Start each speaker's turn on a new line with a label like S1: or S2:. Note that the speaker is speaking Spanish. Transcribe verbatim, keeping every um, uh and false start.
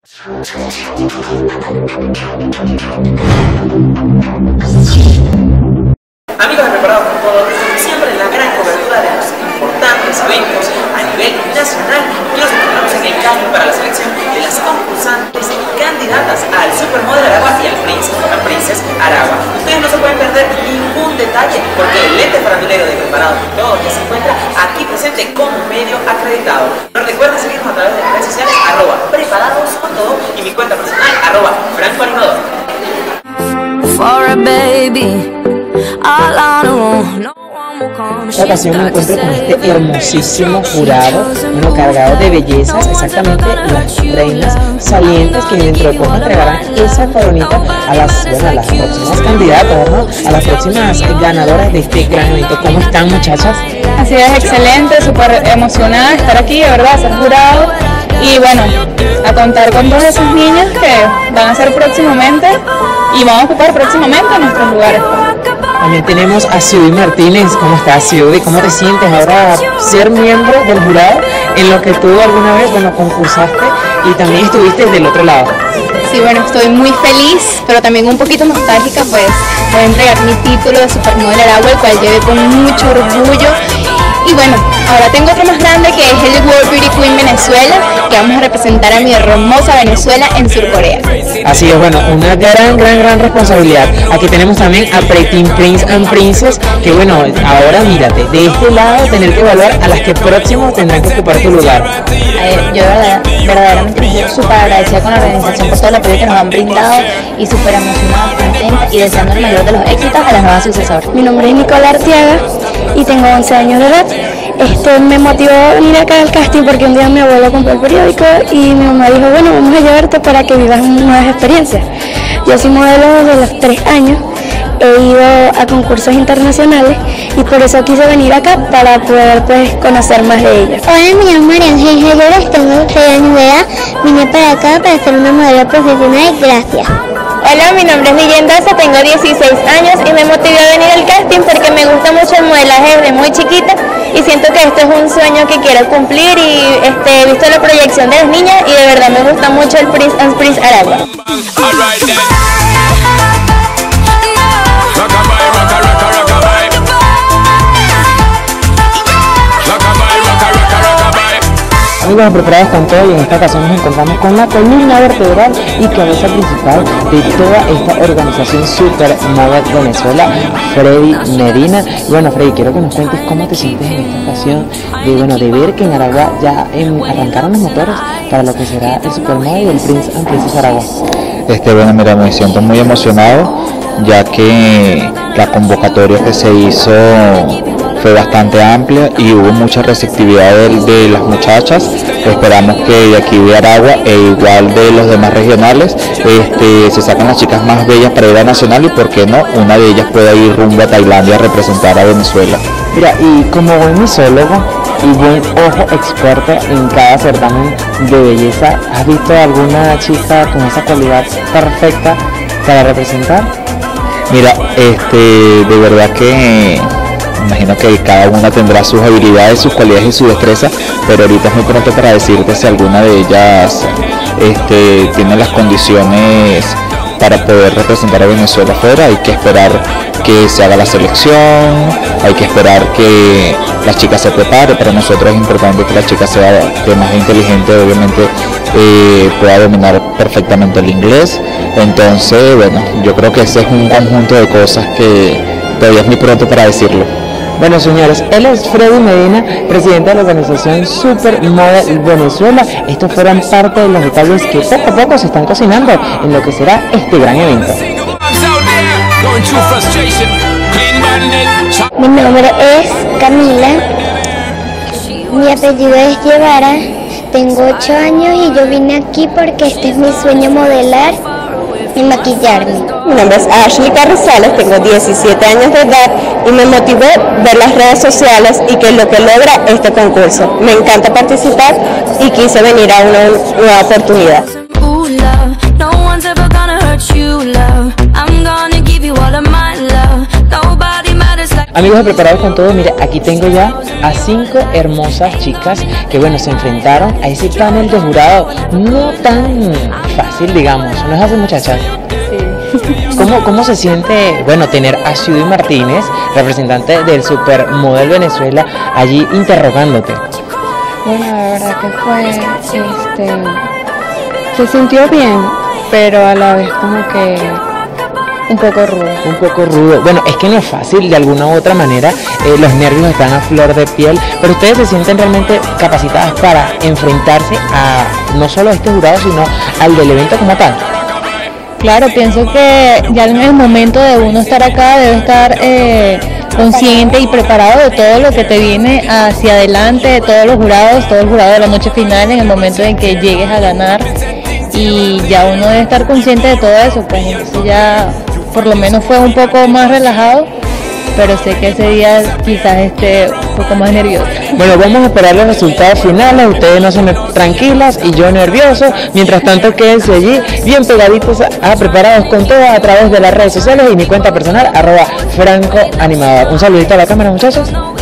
S1: Amigos de Preparados con Todo, siempre en la gran cobertura de los importantes eventos a nivel nacional, y nos encontramos en el casting para la selección de las concursantes candidatas al Supermodel Aragua y al Prince, al Princess Aragua. Ustedes no se pueden perder ningún detalle, porque el ente farandulero de Preparados con Todo ya se encuentra aquí presente como medio acreditado. No recuerden seguirnos a través de las redes sociales, arroba Preparados con Todo, y mi cuenta personal, arroba Franco Animador.
S2: For a baby, all I know, no.
S3: Esta ocasión me encuentro con este hermosísimo jurado, bueno, cargado de bellezas, exactamente las reinas salientes que dentro de poco entregarán esa coronita a las, bueno, a las próximas candidatas, ¿no? A las próximas ganadoras de este gran evento. ¿Cómo están, muchachas?
S4: Así es, excelente, súper emocionada de estar aquí, de verdad, ser jurado y bueno, a contar con todas esas niñas que van a ser próximamente y van a ocupar próximamente nuestros lugares.
S3: También tenemos a Ciudad Martínez. ¿Cómo estás, Ciudad? ¿Cómo te sientes ahora ser miembro del jurado en lo que tú alguna vez, bueno, concursaste y también estuviste del otro lado?
S4: Sí, bueno, estoy muy feliz, pero también un poquito nostálgica, pues voy a entregar mi título de Supermodel Aragua, el cual llevé con mucho orgullo. Y bueno, ahora tengo otro más grande que es el World Beauty Queen Venezuela, que vamos a representar a mi hermosa Venezuela en Surcorea.
S3: Así es, bueno, una gran, gran, gran responsabilidad. Aquí tenemos también a Pretty Prince and Princess, que bueno, ahora mírate, de este lado tener que evaluar a las que próximos tendrán que ocupar tu lugar.
S5: A ver, yo verdad, verdaderamente estoy súper agradecida con la organización por todo el apoyo que nos han brindado y súper emocionada, contenta y deseando el mayor de los éxitos a las nuevas sucesoras.
S6: Mi nombre es Nicola Arteaga y tengo once años de edad. Este, me motivó a venir acá al casting porque un día mi abuelo compró el periódico y mi mamá dijo, bueno, vamos a llevarte para que vivas nuevas experiencias. Yo soy modelo desde los tres años, he ido a concursos internacionales y por eso quise venir acá para poder pues conocer más de ella.
S7: Hola, me llamo María Ángel Llores, tengo seis años de edad, vine para acá para ser una modelo profesional. Gracias.
S4: Hola, mi nombre es Lilian Daza, tengo dieciséis años y me motivó a venir al casting porque me gusta mucho el modelaje desde muy chiquita y siento que esto es un sueño que quiero cumplir y este, he visto la proyección de las niñas y de verdad me gusta mucho el Prince and Prince Aragua.
S3: Amigos, Preparados con Todo, y en esta ocasión nos encontramos con la columna vertebral y cabeza principal de toda esta organización Supermodel Venezuela, Freddy Medina. Y bueno, Freddy, quiero que nos cuentes cómo te sientes en esta ocasión de, bueno, de ver que en Aragua ya en, arrancaron los motores para lo que será el Supermodel y el Prince and Princess Aragua.
S8: Este, bueno, mira, me siento muy emocionado, ya que la convocatoria que se hizo fue bastante amplia y hubo mucha receptividad de, de las muchachas. Esperamos que de aquí de Aragua e igual de los demás regionales este, se saquen las chicas más bellas para ir a nacional y por qué no, una de ellas pueda ir rumbo a Tailandia a representar a Venezuela.
S3: Mira, y como buen misólogo y buen ojo experto en cada certamen de belleza, ¿has visto alguna chica con esa cualidad perfecta para representar?
S8: Mira, este, de verdad que imagino que cada una tendrá sus habilidades, sus cualidades y su destreza, pero ahorita es muy pronto para decirte si alguna de ellas este, tiene las condiciones para poder representar a Venezuela afuera. Hay que esperar que se haga la selección, hay que esperar que la chica se prepare. Para nosotros es importante que la chica sea de más inteligente, obviamente eh, pueda dominar perfectamente el inglés. Entonces, bueno, yo creo que ese es un conjunto de cosas que todavía es muy pronto para decirlo.
S3: Bueno, señores, él es Freddy Medina, presidente de la organización Supermodel Venezuela. Estos fueron parte de los detalles que poco a poco se están cocinando en lo que será este gran evento.
S7: Mi nombre es Camila, mi apellido es Guevara, tengo ocho años y yo vine aquí porque este es mi sueño, modelar y maquillarme.
S4: Mi nombre es Ashley Carrizales, tengo diecisiete años de edad y me motivó ver las redes sociales y que es lo que logra este concurso. Me encanta participar y quise venir a una nueva oportunidad.
S3: Amigos de Preparados con Todo, mire, aquí tengo ya a cinco hermosas chicas que, bueno, se enfrentaron a ese panel de jurado no tan fácil, digamos, ¿no es así, muchachas?
S6: Sí.
S3: ¿Cómo, ¿Cómo se siente, bueno, tener a Judy Martínez, representante del Supermodel Venezuela, allí interrogándote?
S6: Bueno, la verdad que fue, este, se sintió bien, pero a la vez como que un poco rudo.
S3: Un poco rudo. Bueno, es que no es fácil, de alguna u otra manera, eh, los nervios están a flor de piel, pero ustedes se sienten realmente capacitadas para enfrentarse a no solo a este jurado, sino al del evento como tal.
S9: Claro, pienso que ya en el momento de uno estar acá debe estar eh, consciente y preparado de todo lo que te viene hacia adelante, de todos los jurados, todo el jurado de la noche final, en el momento en que llegues a ganar, y ya uno debe estar consciente de todo eso, pues entonces ya por lo menos fue un poco más relajado, pero sé que ese día quizás esté un poco más nervioso.
S3: Bueno, vamos a esperar los resultados finales, ustedes no se me tranquilas y yo nervioso, mientras tanto quédense allí bien pegaditos a, a Preparados con Todo a través de las redes sociales y mi cuenta personal, arroba Franco Animador. Un saludito a la cámara, muchachos.